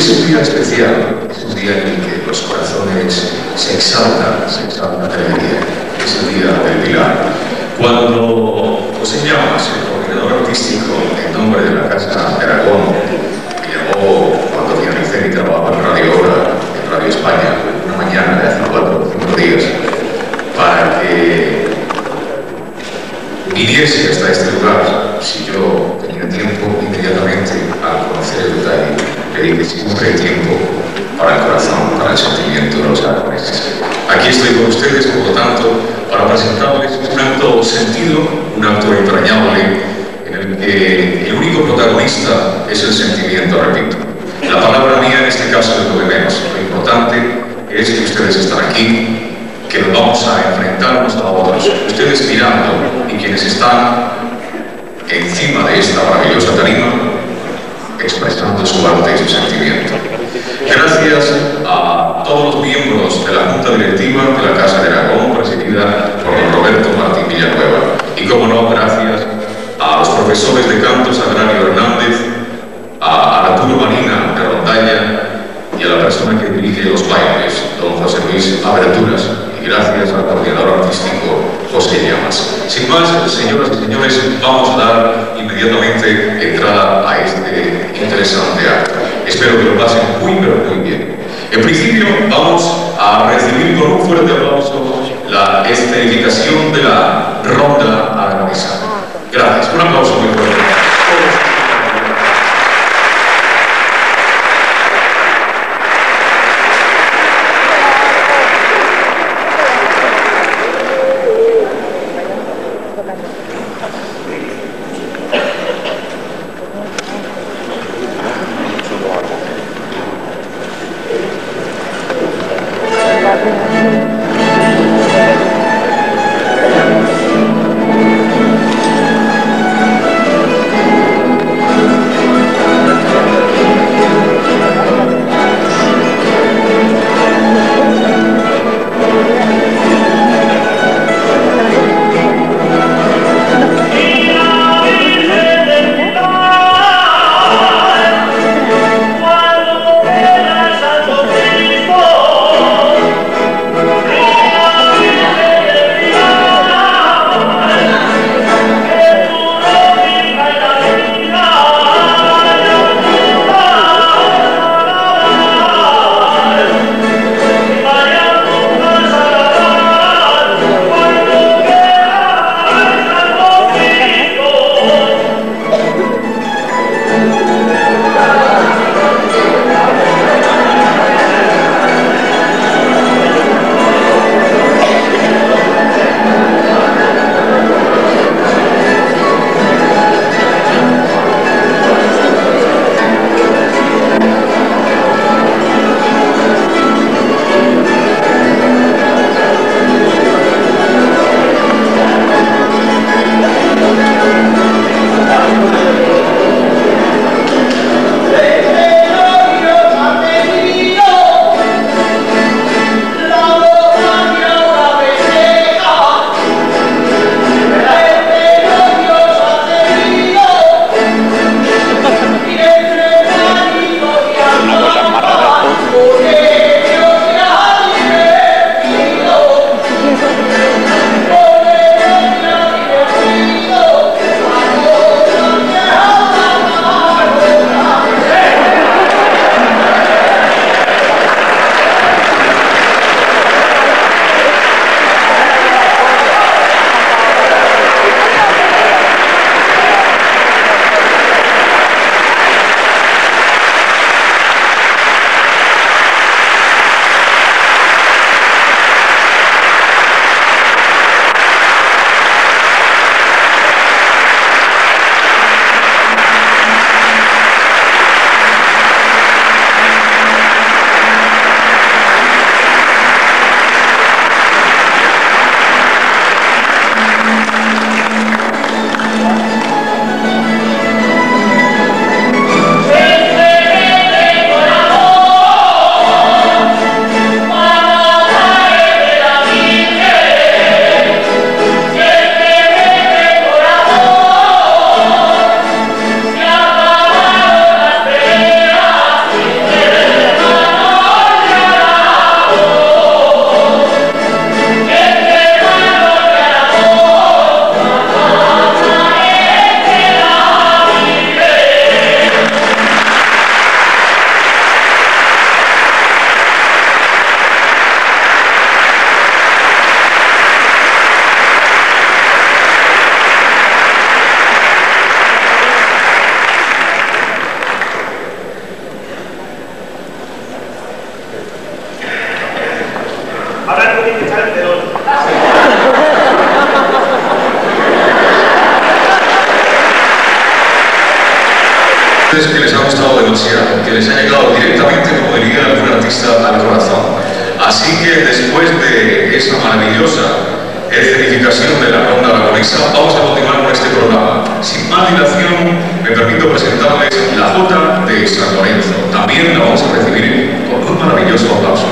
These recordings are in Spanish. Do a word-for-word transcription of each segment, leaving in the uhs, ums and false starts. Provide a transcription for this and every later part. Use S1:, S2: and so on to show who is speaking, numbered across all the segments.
S1: es un día especial, es un día en el que los corazones se exaltan, se exaltan de alegría. Es el día del Pilar. Cuando José Llamas, el coordinador artístico en nombre de la Casa de Aragón, me llamó cuando finalicé mi trabajo en Radio Hora, en Radio España, una mañana de hace cuatro o cinco días, para que viniese hasta este lugar, si yo tenía tiempo, inmediatamente al conocer el detalle, le dije siempre hay tiempo para el corazón, para el sentimiento de los aragoneses. Aquí estoy con ustedes, por lo tanto, para presentarles un acto sentido, un acto entrañable, en el que el único protagonista es el sentimiento, repito. La palabra mía en este caso es lo de menos. Lo importante es que ustedes están aquí, que nos vamos a enfrentar unos a otros, ustedes mirando y quienes están encima de esta maravillosa tarima, expresando su arte y su sentimiento. Gracias a todos los miembros de la Junta Directiva de la Casa de Aragón, presidida por don Roberto Martín Villanueva. Y como no, gracias a los profesores de canto Sagrario Hernández, a Arturo Marina de Rondalla y a la persona que dirige los bailes, don José Luis Aberturas. Y gracias al coordinador artístico José Llamas. Sin más, señoras y señores, vamos a dar inmediatamente entrada a este interesante acto. Espero que lo pasen muy, pero muy bien. En principio, vamos a recibir con un fuerte aplauso la escenificación de la ronda aragonesa. Gracias. Un aplauso muy fuerte.
S2: Thank you. Ahora no tiene que echar el pelón.
S1: Que les ha gustado demasiado, que les ha llegado directamente, como diría algún artista, al corazón. Así que después de esa maravillosa escenificación de la ronda aragonesa, vamos a continuar con este programa. Sin más dilación, me permito presentarles la Jota de San Lorenzo. También la vamos a recibir con un maravilloso aplauso.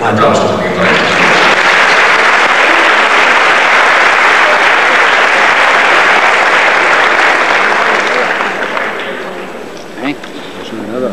S1: aplauso también para ellos.
S2: Nada.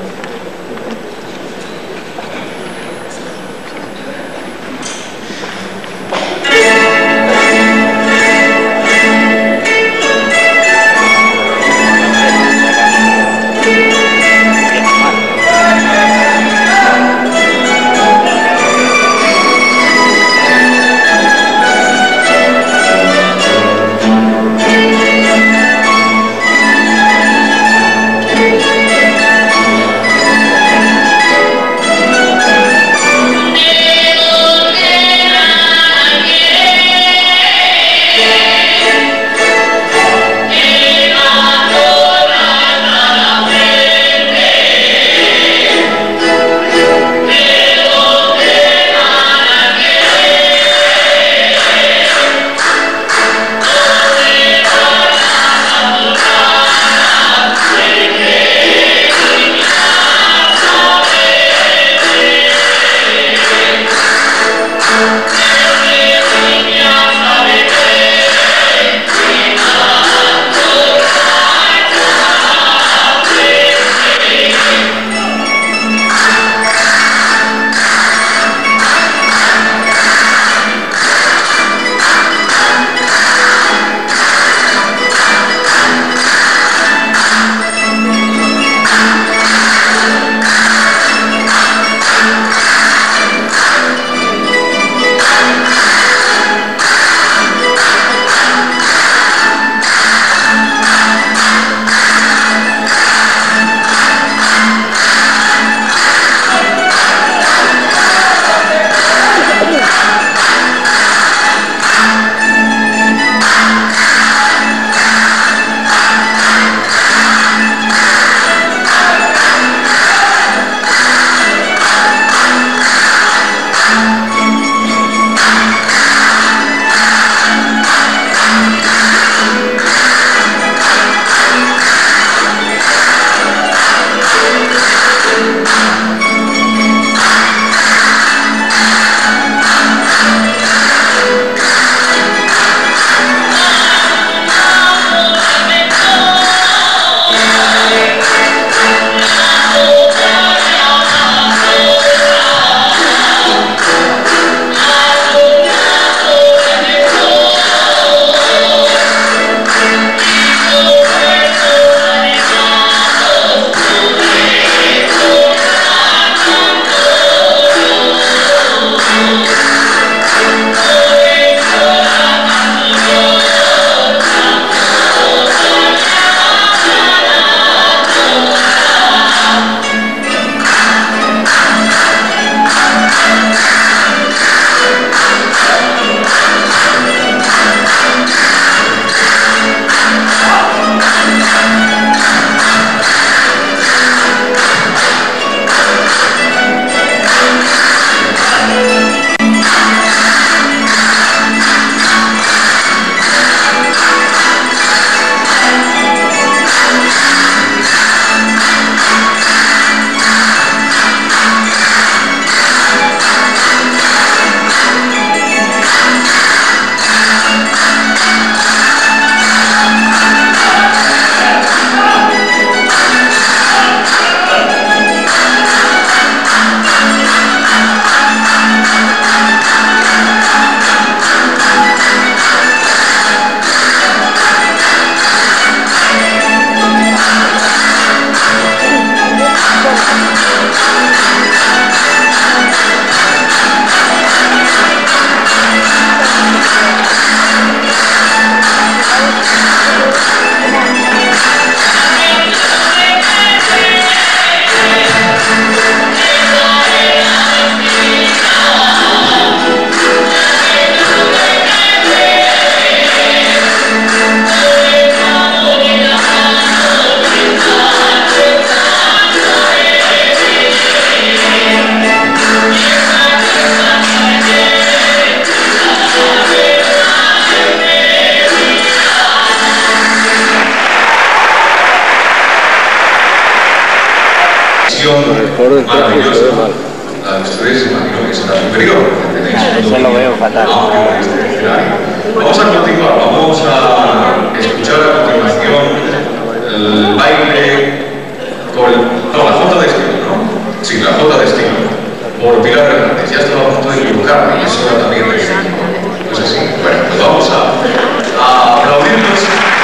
S1: maravillosa, la de ustedes, imagino que es nuestra superior.
S2: Eso lo veo fatal.
S1: Vamos a continuar, vamos a escuchar a continuación el baile con no, la Jota de estilo, ¿no? Sí, la Jota de estilo, por Pilar Hernández. Ya estaba a punto de equivocarme y eso era también de estilo. Pues así, bueno, pues vamos a, a aplaudirnos.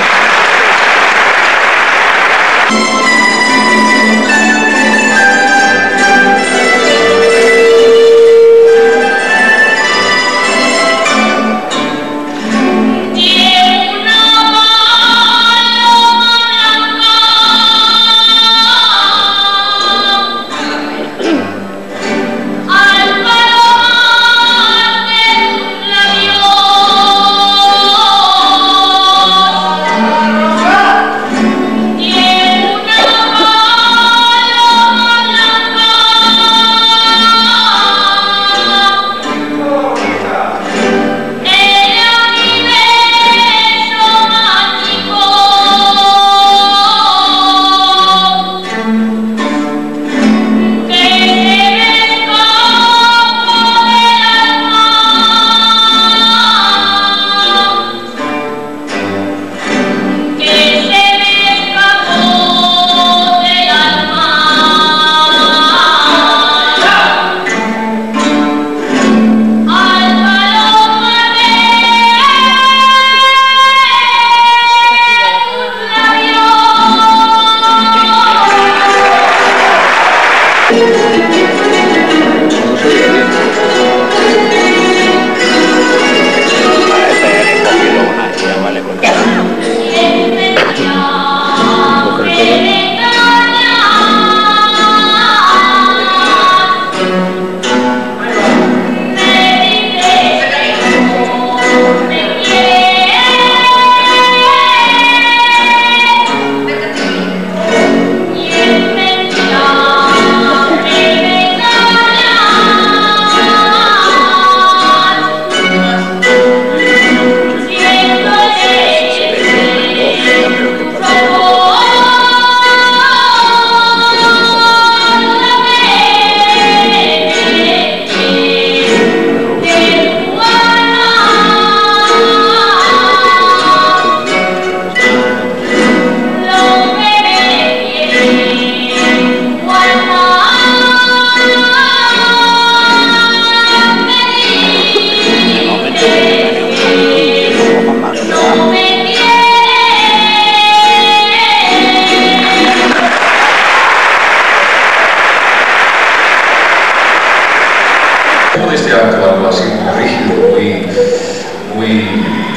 S1: Algo así muy rígido, muy, muy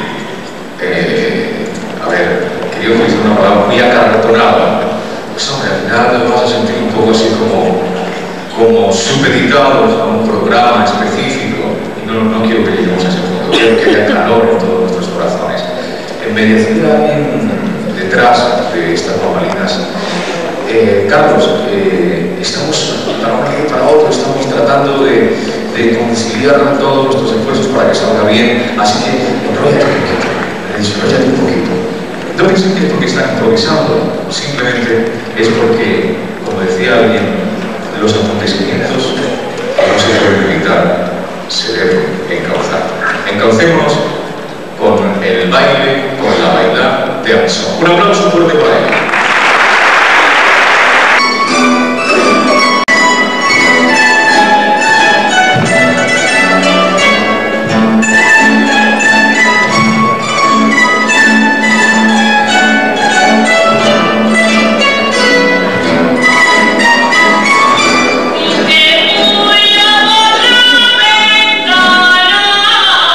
S1: eh, a ver, quería utilizar una palabra muy acartonada, pues hombre, al final nos vas a sentir un poco así como, como supeditados a un programa específico, y no, no quiero que lleguemos a ese punto, quiero que haya calor en todos nuestros corazones. En medicina, detrás de estas normalinas, eh, Carlos, eh, estamos para un lado y para otro, estamos tratando de de conciliar todos nuestros esfuerzos para que salga bien, así que enróllate un poquito, desarrollate un poquito. No piensen que es porque están improvisando, simplemente es porque, como decía alguien, los acontecimientos no se pueden evitar, se deben encauzar. Encaucémonos con el baile, con la bailada de Anson. Un aplauso fuerte para él.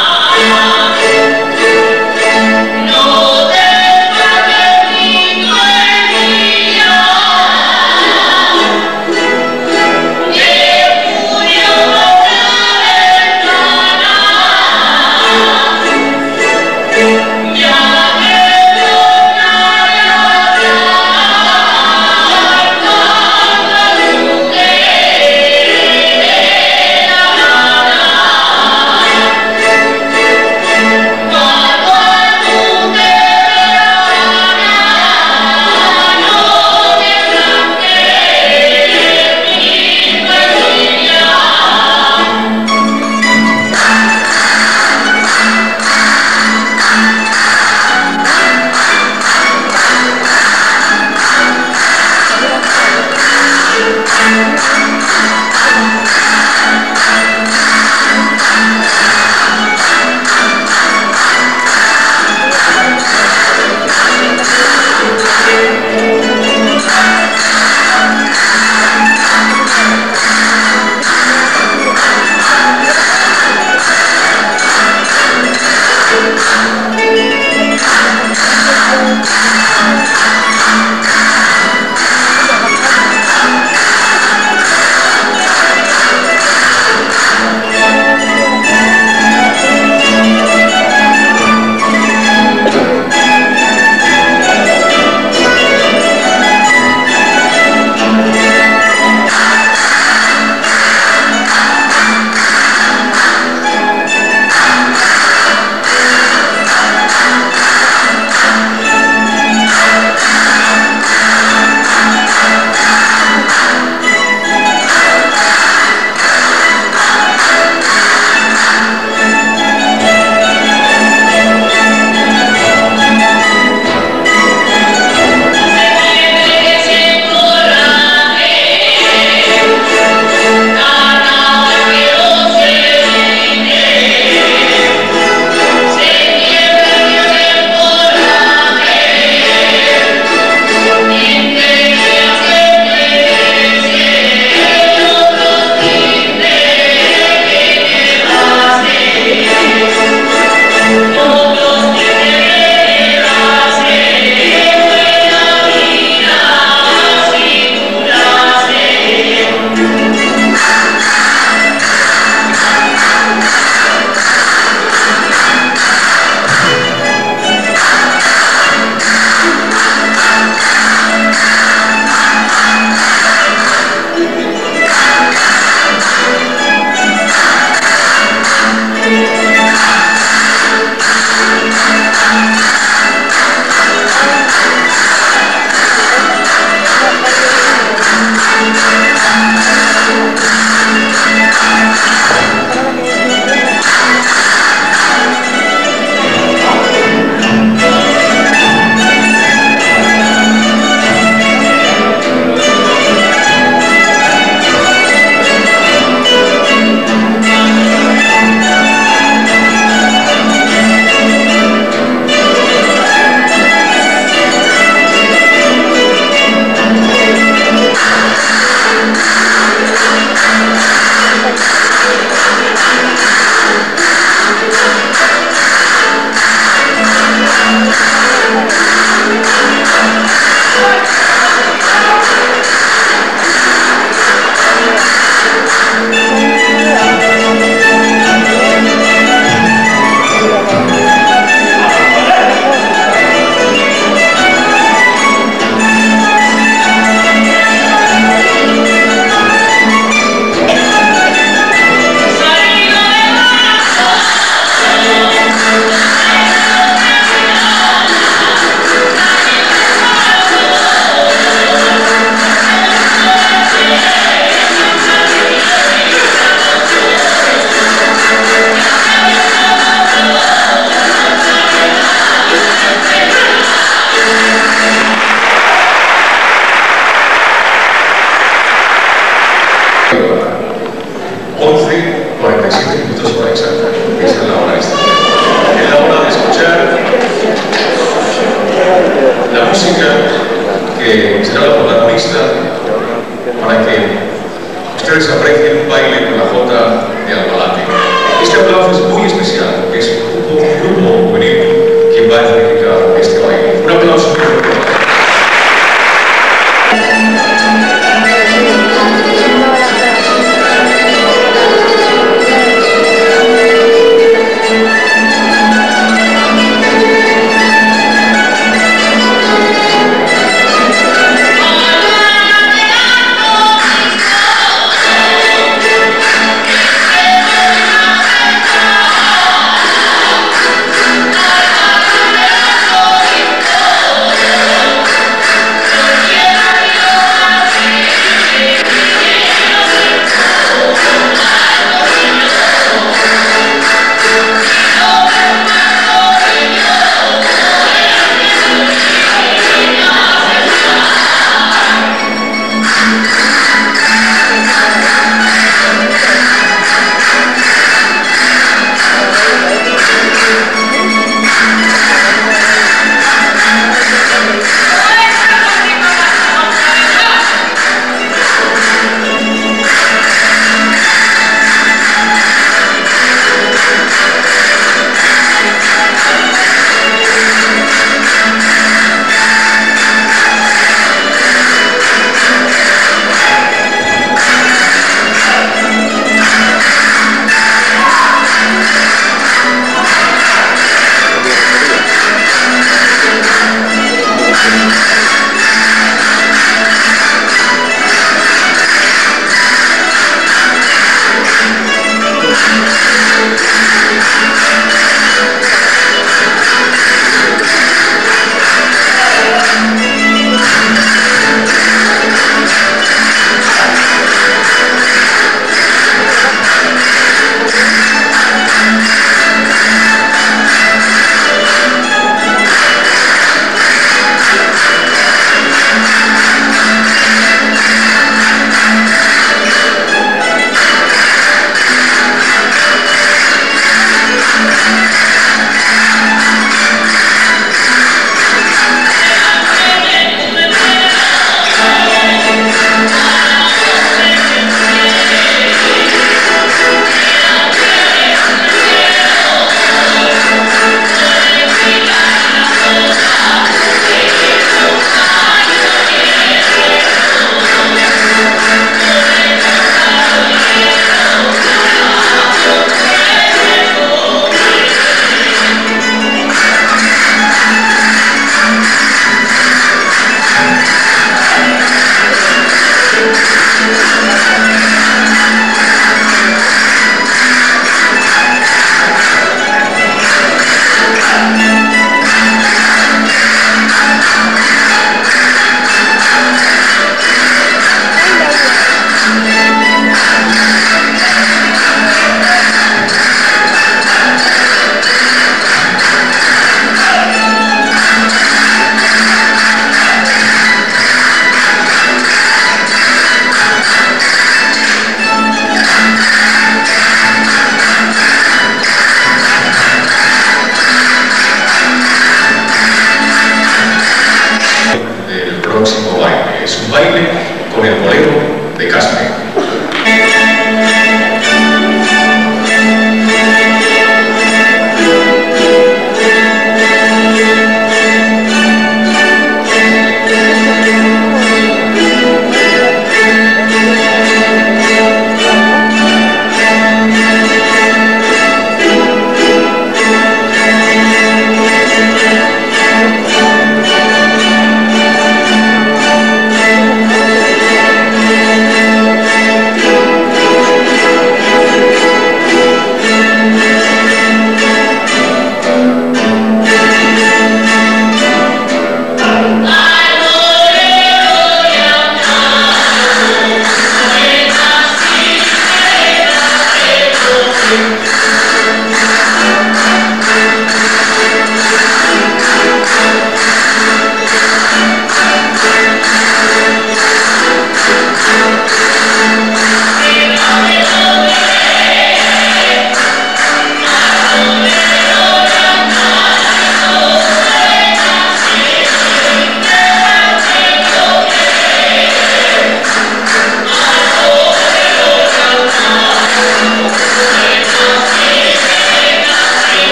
S3: No te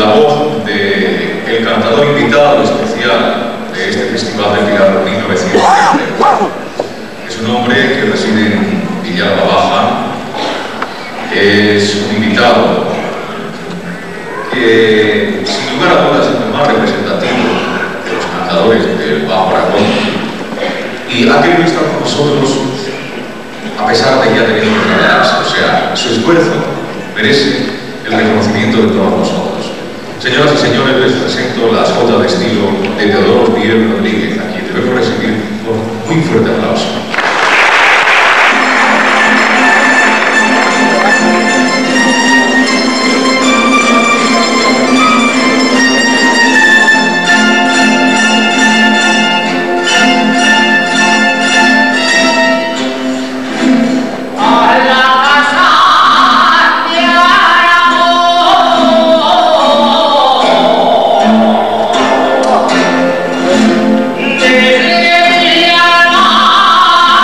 S1: la voz del cantador invitado especial de este Festival de Pilar mil novecientos setenta y cuatro. Es un hombre que reside en Villalba Baja, es un invitado que, sin lugar a dudas, es el más representativo de los cantadores del Bajo Aragón y ha querido estar con nosotros a pesar de que ha tenido que prepararse. O sea, su esfuerzo merece el reconocimiento de todos nosotros. Señoras y señores, les presento las jotas de estilo de Teodoro Miguel Rodríguez, a quien debemos recibir con un muy fuerte aplauso.
S3: Desde mi alma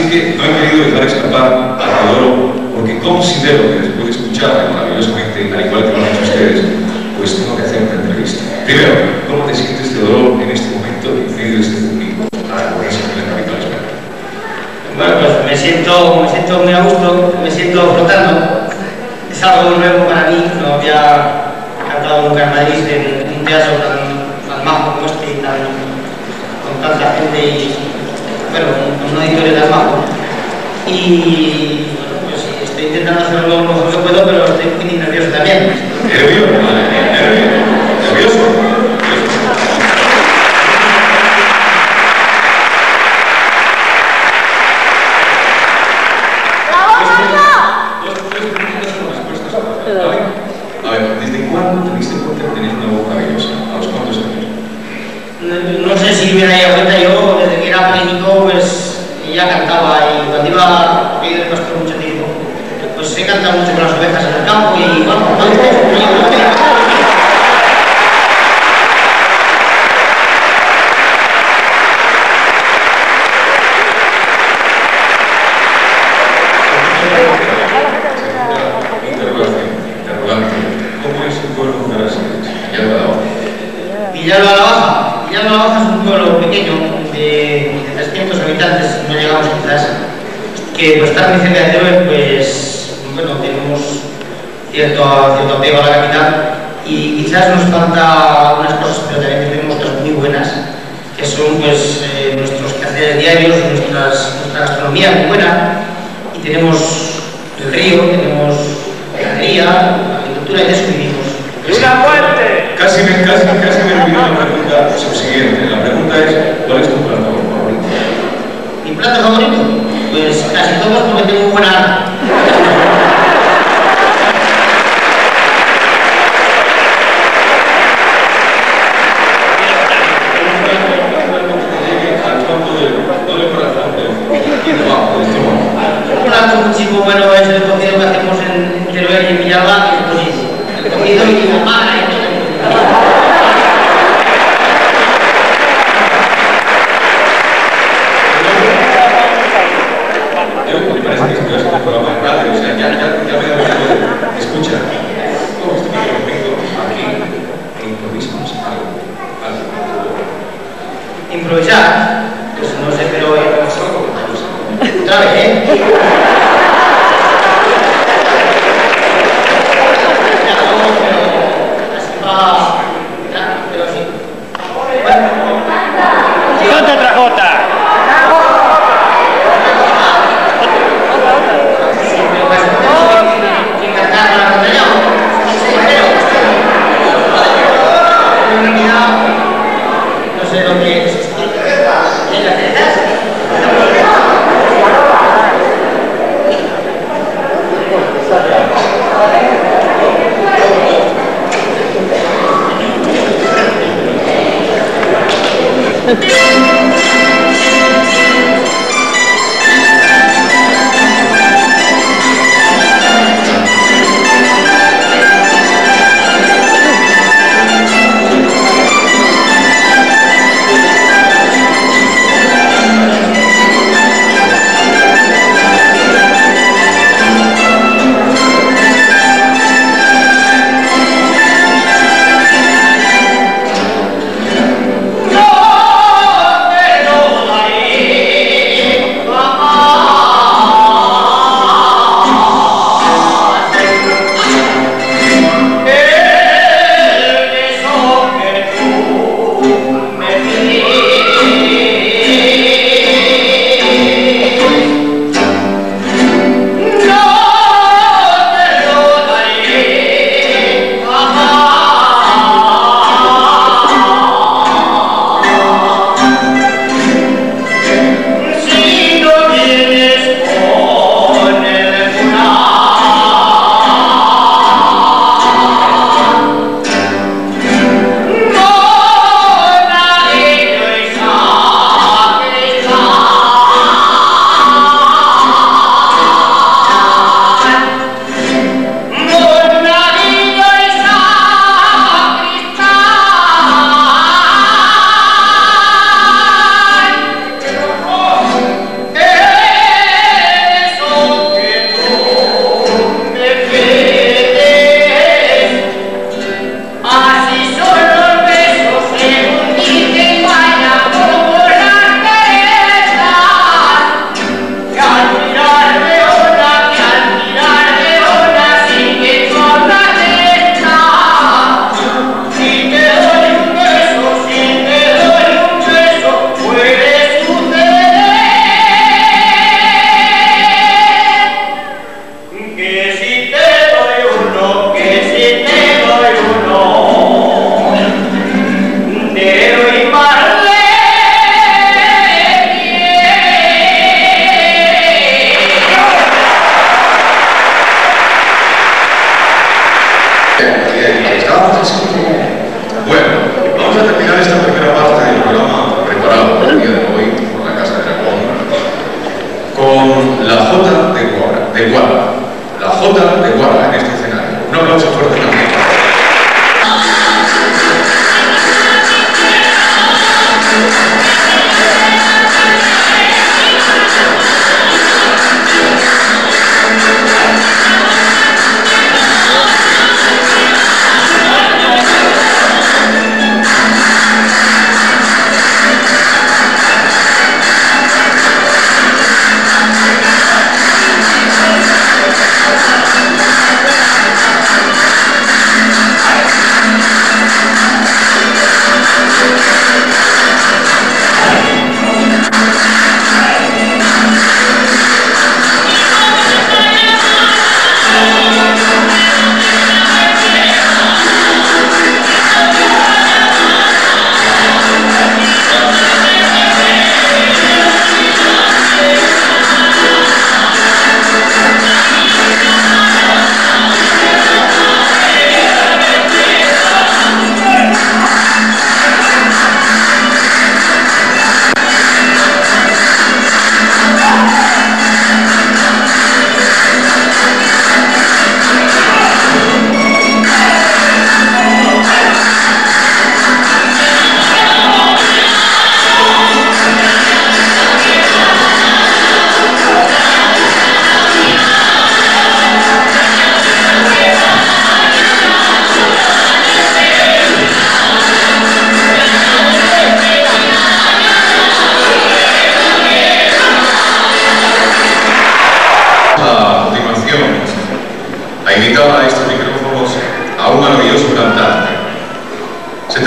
S1: que no he querido dejar escapar a Teodoro porque considero que después de escucharme maravillosamente, al igual que lo han hecho ustedes, pues tengo que hacer una entrevista. Primero, ¿cómo te sientes, Teodoro, en este momento en medio de este público a ponerse en la capital española?
S3: Bueno, pues me siento, me siento muy a gusto, me siento flotando. Es algo nuevo para mí, no había cantado nunca en Madrid en un teatro tan, tan majo como este y tan, con tanta gente y, bueno, con un auditorio tan majo. Y, bueno, pues estoy intentando hacer lo mejor que puedo, pero estoy muy nervioso también.
S1: ¿Nervioso? ¿Nervioso? ¿Nervioso? A ver, ¿desde cuándo te diste cuenta que tenías una voz maravillosa? ¿A los cuántos años?
S3: No, no sé si me daría cuenta, yo desde que era pequeñito pues ya cantaba y cuando iba a pedir el pastor mucho tiempo pues he cantado mucho con las ovejas en el campo y bueno, no sé, Villalba la Baja. Villalba la Baja es un pueblo pequeño de trescientos habitantes, no llegamos quizás, que por estar muy cerca de Teruel, pues bueno, tenemos cierto, cierto apego a la capital y quizás nos falta algunas cosas, pero también tenemos cosas muy buenas, que son pues eh, nuestros quehaceres diarios, nuestras, nuestra gastronomía muy buena, y tenemos el río, tenemos la ganadería, la agricultura y de eso vivimos.
S2: ¡Una muerte!
S1: Casi me, casi, casi me olvidé la pregunta subsiguiente. La pregunta es, ¿cuál es tu plato favorito?
S3: ¿Mi plato favorito? Pues casi todos porque tengo buena alma. Un plato muchísimo bueno es el cocido que hacemos en Teruel y en Villalba, que es buenísimo. El cocido y la madre y todo.
S1: Me parece que esto es un programa de radio, o sea, ya, ya, ya me he dado tiempo de... Escucha, todo esto que yo vengo aquí e improvisamos algo, algo.
S3: Improvisar, pues no sé, pero otra vez, ¿eh?
S2: ¡Canta otra jota!
S3: No sé lo que es.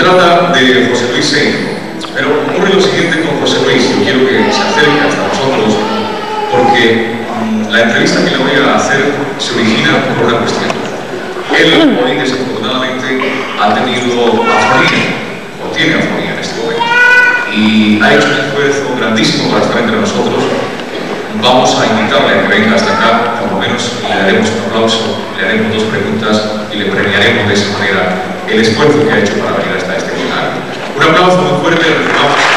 S1: trata de José Luis Seijo, pero ocurre lo siguiente con José Luis. Yo quiero que se acerque hasta nosotros porque mmm, la entrevista que le voy a hacer se origina por una cuestión. Él hoy desafortunadamente ha tenido afonía, o tiene afonía en este momento, y ha hecho un esfuerzo grandísimo para estar entre nosotros. Vamos a invitarle a que venga hasta acá, por lo menos le daremos un aplauso, le haremos dos preguntas y le premiaremos de esa manera el esfuerzo que ha hecho para venir hasta este lugar. Un aplauso muy fuerte, recibamos a...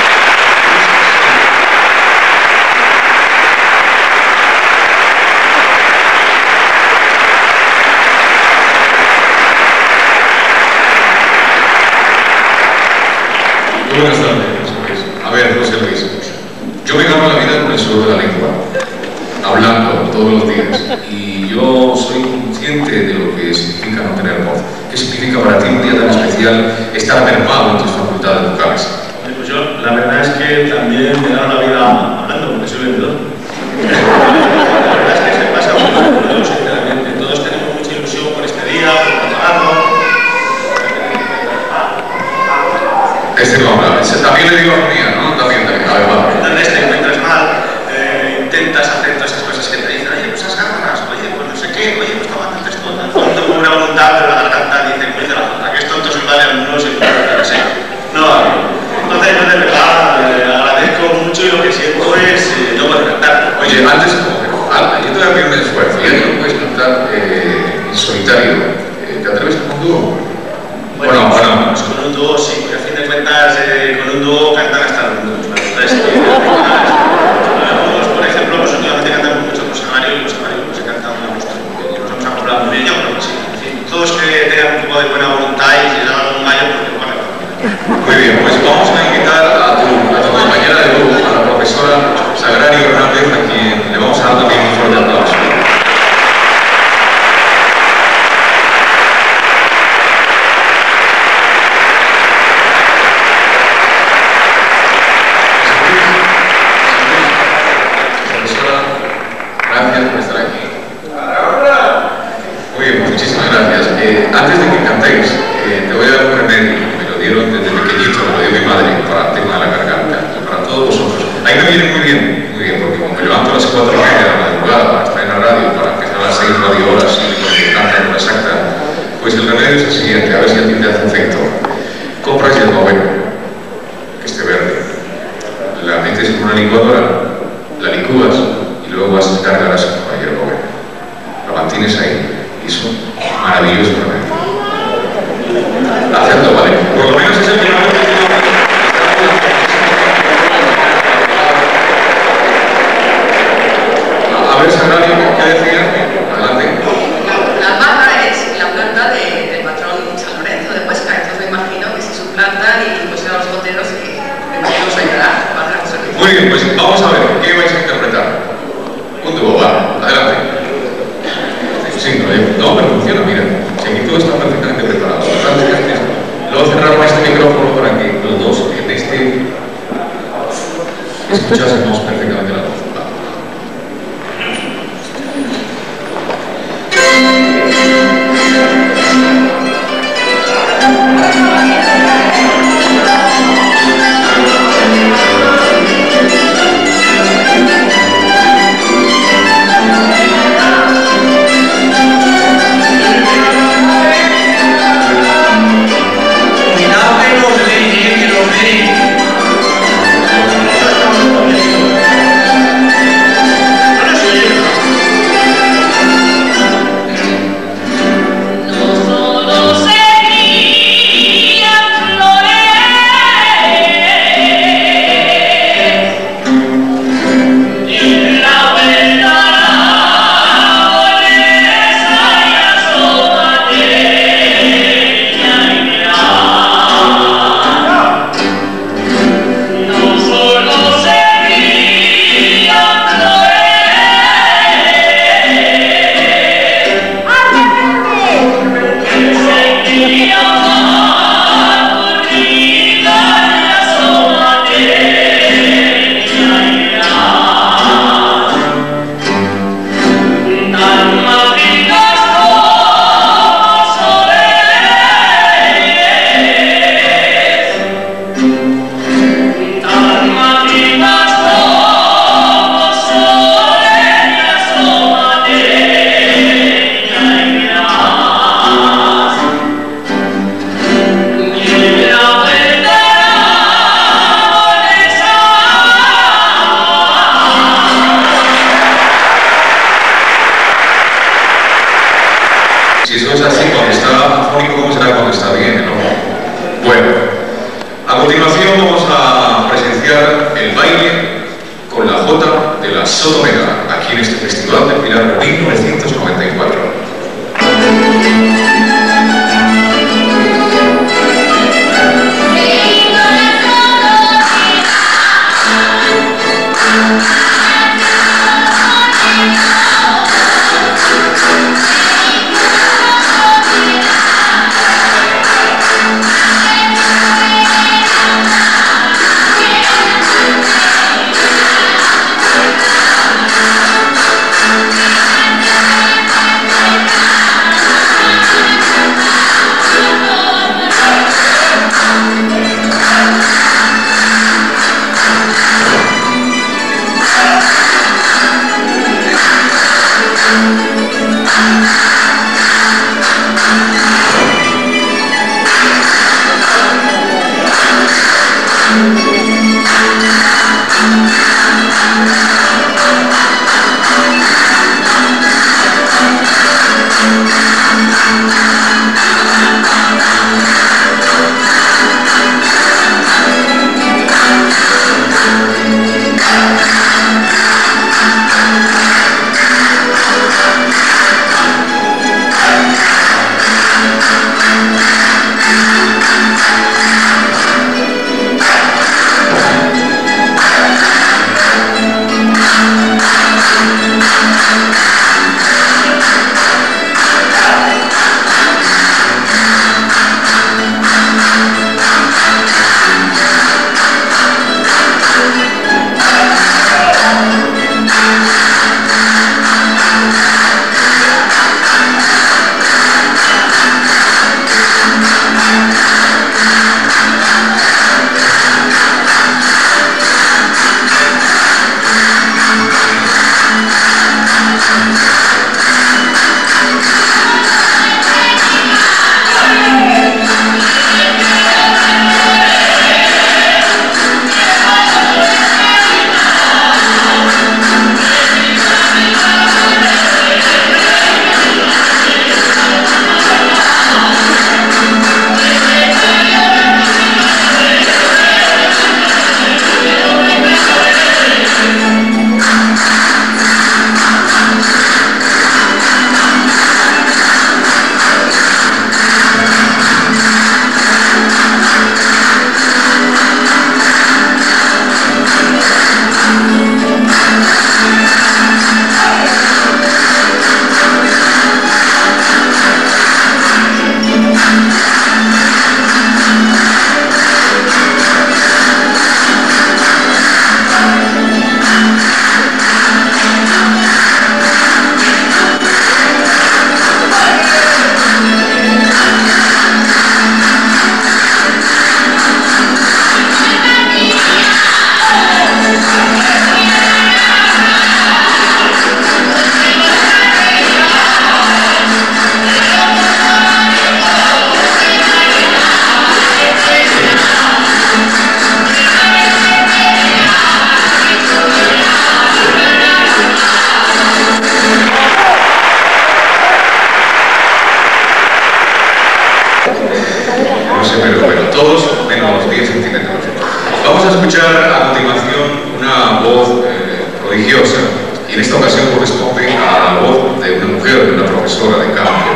S1: Muy buenas tardes, José Luis. A ver, José Luis, yo me gano la vida con el sudor de la lengua, hablando todos los días, y yo soy consciente de lo que significa no tener voz. ¿Qué significa para ti un día tan especial estar mermado en tus facultades vocales?
S4: Pues yo, la verdad es que también me gano la vida hablando, porque soy vendedor. La verdad es que se pasa mucho, todos, sinceramente. Todos tenemos mucha ilusión por este día, por trabajarlo.
S1: Este no habla, ese también le digo a mía, ¿no? También, también, a ver, va.
S4: Entonces te encuentras mal, eh, intentas hacer todas esas cosas que te dicen, oye, pues esas ganas, oye, pues no sé qué, oye, pues toma antes todo, tanto con buena voluntad, pero la garganta dice, pues de la jota, que es tonto si vale algunos y no sé. No, entonces yo de verdad eh, agradezco mucho y lo que siento es eh, no poder cantar.
S1: Oye, antes como que alma, yo te voy a pedir un esfuerzo, ya que no puedes cantar eh, en solitario, eh, ¿te atreves con un dúo?
S4: Bueno, bueno, pues con un dúo sí, porque a fin de cuentas eh, con un dúo cantan hasta los mundos, ¿vale? Entonces, eh, algunos, por ejemplo, pues últimamente cantamos mucho el Rosario y el Rosario pues se canta una gusto, porque nos hemos acoplado muy bien, yo creo que sí. En fin, todos que tengan un poco de buena voluntad y si les dan un gallo, pues bueno.
S1: Muy bien, pues vamos a invitar a tu, a tu compañera de grupo, a la profesora Sagrario Hernández, a quien le vamos a dar también un fuerte aplauso. Gracias por estar aquí. Muy bien, muchísimas gracias. Eh, antes de que cantéis, eh, te voy a dar un remedio que me lo dieron desde pequeñito, me lo dio mi madre para el tema de la garganta, para todos vosotros. Ahí me viene muy bien, muy bien, porque como me levanto a las cuatro y media de la madrugada para estar en la radio, para empezar a las seis radio horas y me canta en una exacta, pues el remedio es el siguiente, a ver si a ti te hace efecto. Compras hierbabuena, que esté verde, la metes en una licuadora, la licúas, y luego vas a sacar la grasa con la hierbabuena. Lo mantienes ahí. Y eso es maravilloso realmente. Hacerlo, ¿vale? Por lo menos es el que no me A ver, Sagrario, ¿qué decías? Adelante.
S5: La albarra es la planta de, del patrón San Lorenzo de Huesca, entonces me imagino que si su planta y pues eran los boteros y me imagino que ayudará.
S1: Muy bien, pues vamos a ver, ¿qué vais a interpretar? Un dúo, va, adelante. Sí, no, no, pero funciona, mira. Si aquí todo está perfectamente preparado. Luego cerramos este micrófono para que los dos en este escuchásemos perfectamente la voz.
S3: Cuidado que los ven, que los ven.
S1: Sotomega, aquí en este Festival de Pilar mil novecientos noventa y cuatro. Vamos a escuchar a continuación una voz eh, prodigiosa, y en esta ocasión corresponde a la voz de una mujer, de una profesora de canto,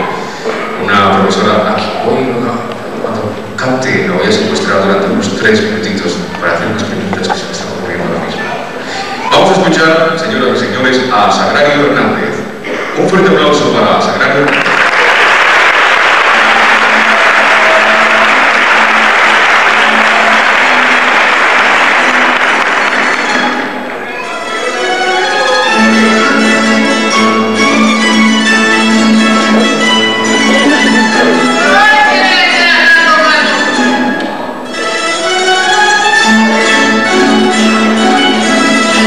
S1: una profesora aquí. Hoy, cuando cante, la voy a secuestrar durante unos tres minutitos para hacer unas preguntas que se me están ocurriendo ahora mismo. Vamos a escuchar, señoras y señores, a Sagrario Hernández. Un fuerte aplauso para Sagrario.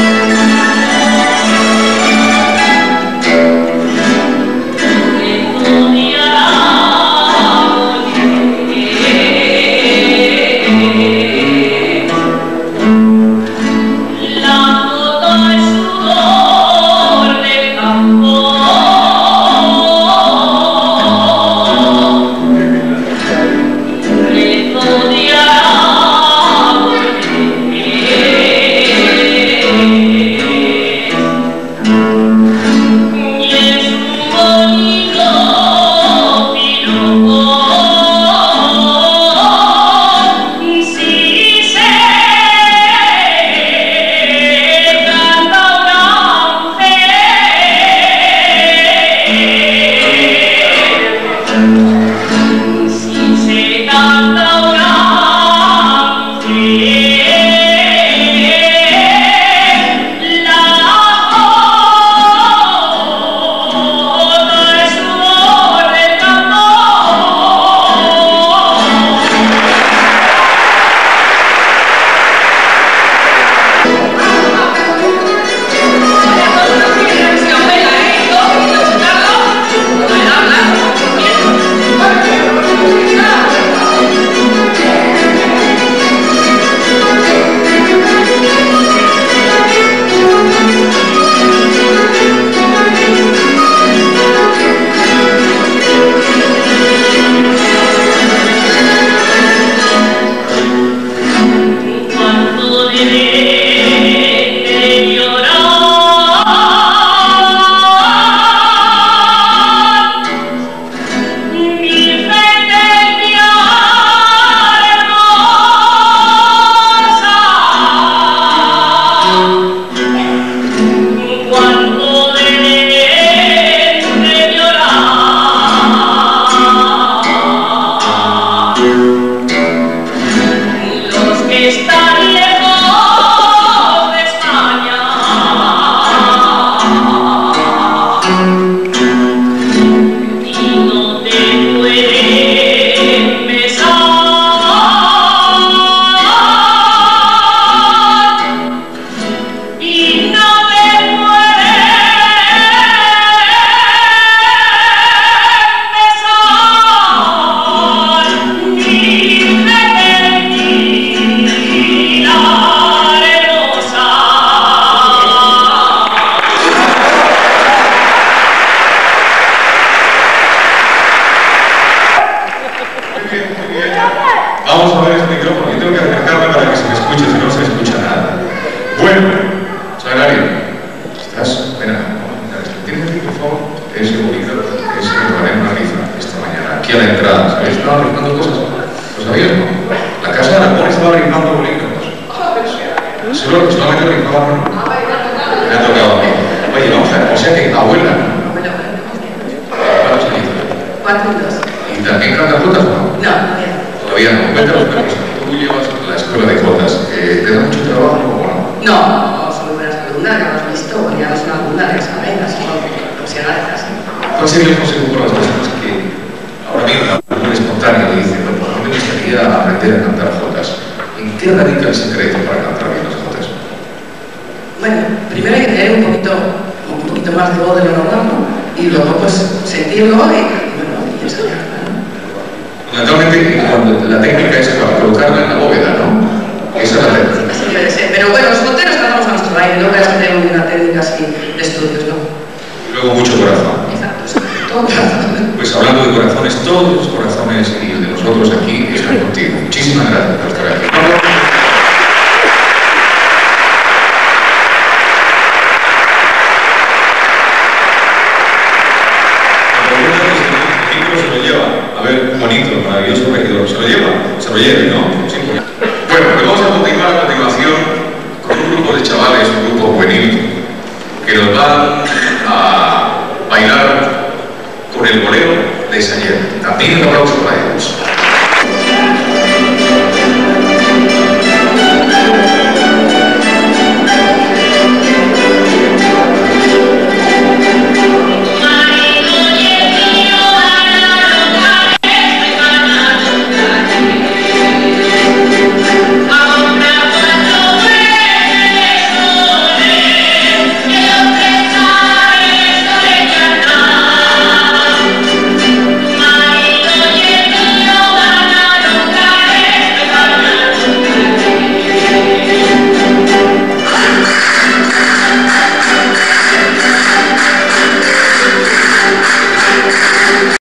S6: Thank you.
S1: Vamos a ver este micrófono. Yo tengo que acercarme para que se me escuche, si no se me escucha nada. Bueno, Sagrario, estás... Espera, ¿tienes aquí, por favor? Ese bonito, ese que trae una rifa esta mañana. Aquí a la entrada, ¿sabéis? Estaba rifando cosas. ¿Lo sabías, no? La casa de Aragón estaba rifando bolígrafos. Solo, solamente rifaban, ¿no? Me ha tocado a mí. Oye, vamos a ver, o sea que abuela, ¿no? ¿Cuántos años?
S5: Cuatro y dos.
S1: ¿Y también canta jotas, no?
S5: No, todavía.
S1: Todavía no. Cuéntanos, pero tú llevas la escuela de jotas. Eh, ¿Te da mucho trabajo o no?
S5: No, no, solo buenas alumnas, ya lo has visto, ya no son alumnas, ya saben, así son profesionales, así.
S1: ¿Cuál sería el consejo por las personas que ahora mismo, muy espontáneo, dicen, bueno, a mí me gustaría aprender a cantar jotas? ¿En qué radica el secreto para cantar bien las jotas?
S5: Bueno, primero hay que tener un poquito, un poquito más de voz de lo normal, ¿no? Y luego, pues, sentirlo y, bueno, y ensayar, ¿no?
S1: Fundamentalmente, cuando la técnica es para colocarla en la bóveda, ¿no? Esa es la técnica.
S5: Así debe ser. Pero bueno, los joteros cantamos a nuestro aire, no creas que tenemos una técnica así de estudios, ¿no?
S1: Y luego mucho corazón.
S5: Exacto, todo corazón.
S1: Pues hablando de corazones, todos los corazones y el de nosotros aquí están contigo. Muchísimas gracias por estar aquí. A ver, bonito, maravilloso regidor. ¿Se lo lleva? Se lo lleve, ¿no? Sí. Bueno, pues vamos a continuar a continuación con un grupo de chavales, un grupo juvenil, que nos van a bailar con el bolero de Sayer. También un aplauso para ellos.